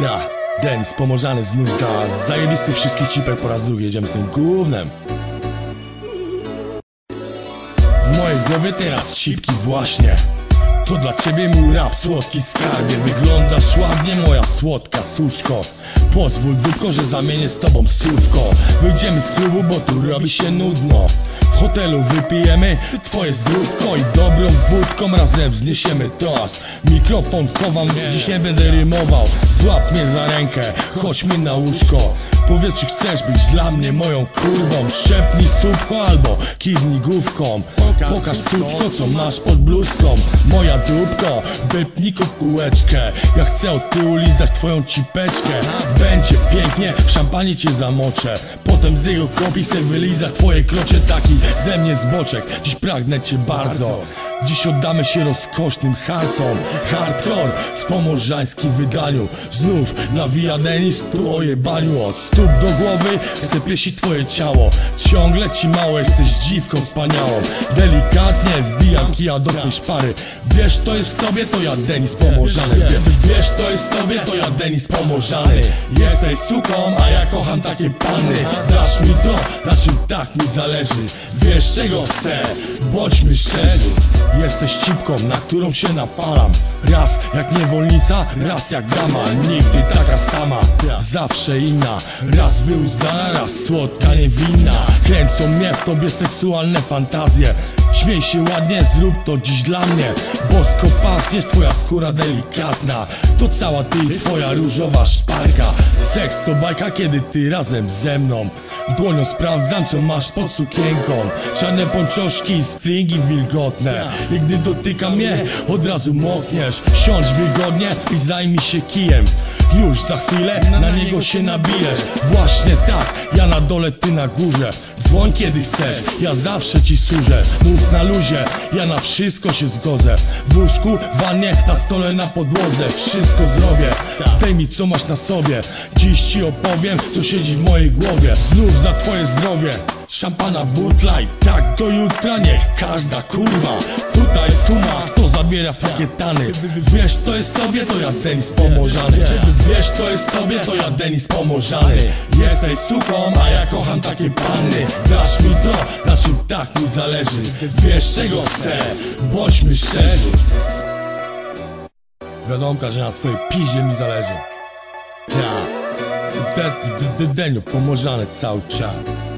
Ja, Denis Pomorzany znów za zajebisty wszystkich cipek po raz drugi jedziemy z tym gównem. W mojej głowie teraz cipki właśnie. To dla ciebie mój rap, słodki skarbie. Wyglądasz ładnie, moja słodka suczko. Pozwól tylko, że zamienię z tobą słówko. Wyjdziemy z klubu, bo tu robi się nudno. W hotelu wypijemy twoje zdrówko i dobrą wódką razem wzniesiemy toast. Mikrofon chowam, dziś nie będę rymował. Złap mnie za rękę, chodź mi na łóżko. Powiedz, czy chcesz być dla mnie moją kurwą. Szepnij słupko albo kiwnij główką. Pokaż suczko, co masz pod bluzką. Moja dupko, wypnij kółeczkę. Ja chcę od tyłu lizać twoją cipeczkę. Będzie pięknie, w szampanie cię zamoczę. Potem z jego kopi chcę wylizać twoje krocie. Taki ze mnie zboczek, dziś pragnę cię bardzo. Dziś oddamy się rozkosznym harcom. Hardcore w pomorzańskim wydaniu. Znów nawija Denis tu o jebaniu. Od stóp do głowy chcę piesić twoje ciało. Ciągle ci mało, jesteś dziwką wspaniałą. Delikatnie wbijam kija do twojej szpary. Wiesz, to jest w tobie, to ja Denis Pomorzany. Wiesz, to jest w tobie, to ja Denis Pomorzany. Jesteś suką, a ja kocham takie panny. Dasz mi to, na czym tak mi zależy. Wiesz, czego chcę, bądźmy szczerzy. Jesteś cipką, na którą się napalam. Raz jak niewolnica, raz jak dama. Nigdy taka sama, zawsze inna. Raz wyuzdana, raz słodka, niewinna. Kręcą mnie w tobie seksualne fantazje. Śmiej się ładnie, zrób to dziś dla mnie. Bosko pachniesz, twoja skóra delikatna. To cała ty i twoja różowa szparka. Seks to bajka, kiedy ty razem ze mną. Dłonią sprawdzam, co masz pod sukienką. Czarne pończoszki, stringi wilgotne. I gdy dotyka mnie, od razu mokniesz. Siądź wygodnie i zajmij się kijem. Już za chwilę na niego się nabijesz. Właśnie tak, ja na dole, ty na górze. Dzwoń kiedy chcesz, ja zawsze ci służę. Mów na luzie, ja na wszystko się zgodzę. W łóżku, w wannie, na stole, na podłodze. Wszystko zrobię, zdejmij co masz na sobie. Dziś ci opowiem, co siedzi w mojej głowie. Znów za twoje zdrowie. Szampana, butlaj, tak do jutra, niech każda kurwa tutaj skuma, kto zabiera w takie tany. Wiesz, to jest tobie, to ja Denis Pomorzany. Wiesz, to jest tobie, to ja Denis Pomorzany. Jesteś suką, a ja kocham takie panny. Dasz mi to, na czym tak mi zależy. Wiesz, czego chcę, bądźmy szczerzy. Wiadomka, że na twojej piździe mi zależy. Ja, Deniu Pomorzany cały czas.